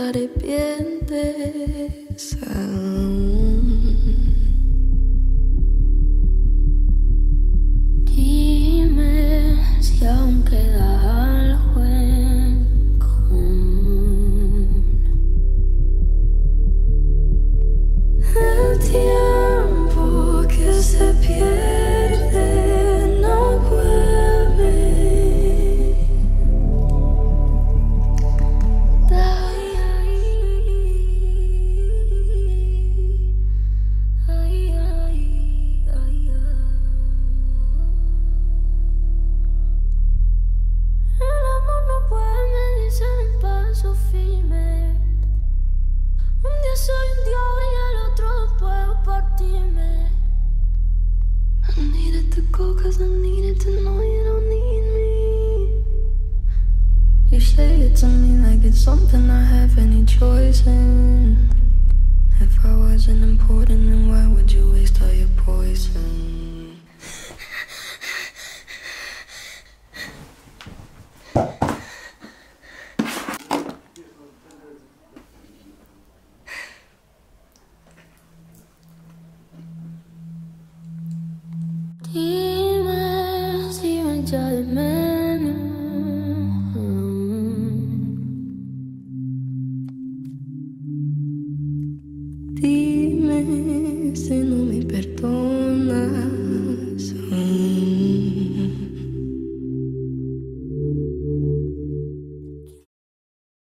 arrepientes aún. Dime si aún queda algo en común. El tiempo que se pierde no vuelve. El amor no puede medirse en paso firme. Un día soy un dios y el otro puedo partirme. I needed to go 'cause I needed to know you don't need me. You say it to me like it's something I have any choice in. If I wasn't important, then why would you waste all your poison? Dime si me echa de menos. Dime si no me perdonas.